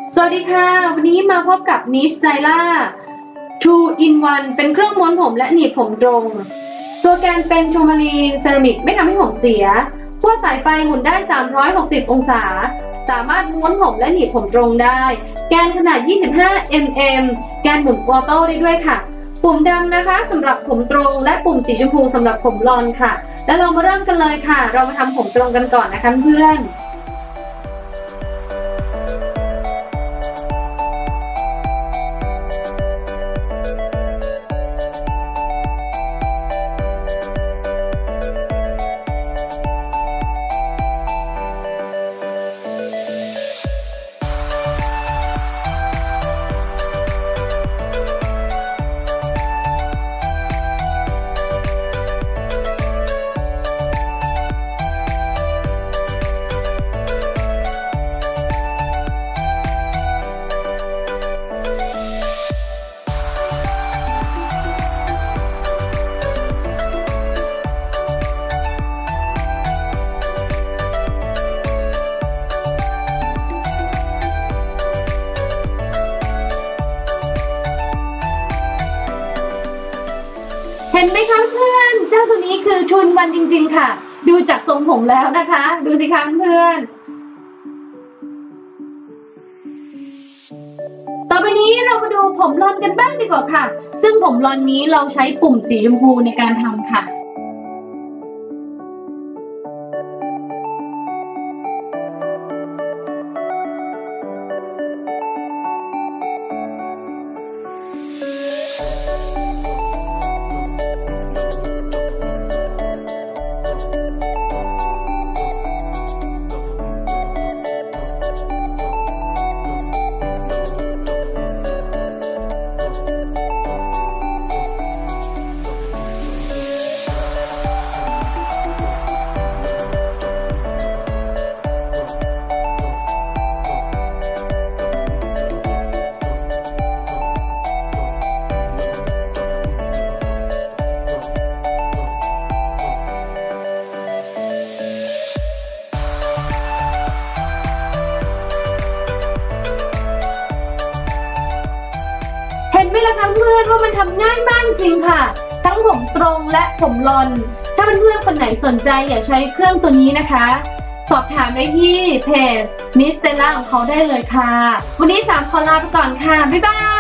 สวัสดีค่ะวันนี้มาพบกับมิสไนล่า 2 in 1 เป็นเครื่องม้วนผมและหนีบผมตรงตัวแกนเป็นทูมารีนเซรามิกไม่ทำให้ผมเสียขั้วสายไฟหมุนได้360องศาสามารถม้วนผมและหนีบผมตรงได้แกนขนาด25 mm แกนหมุนออโต้ได้ด้วยค่ะปุ่มดำนะคะสำหรับผมตรงและปุ่มสีชมพูสำหรับผมบลอนด์ค่ะแล้วเรามาเริ่มกันเลยค่ะเรามาทำผมตรงกันก่อนนะคะเพื่อนเห็นไหมคะเพื่อนเจ้าตัวนี้คือ2 in 1จริงๆค่ะดูจากทรงผมแล้วนะคะดูสิคะเพื่อนต่อไปนี้เรามาดูผมบลอนด์กันบ้างดีกว่าค่ะซึ่งผมบลอนด์นี้เราใช้ปุ่มสีชมพูในการทำค่ะเห็นไหมล่ะคะเพื่อนว่ามันทำง่ายมากจริงค่ะทั้งผมตรงและผมบลอนด์ถ้าเพื่อนๆคนไหนสนใจอยากใช้เครื่องตัวนี้นะคะสอบถามได้ที่เพจมิสเตล่าของเขาได้เลยค่ะวันนี้3ขอลาไปก่อนค่ะบ๊ายบาย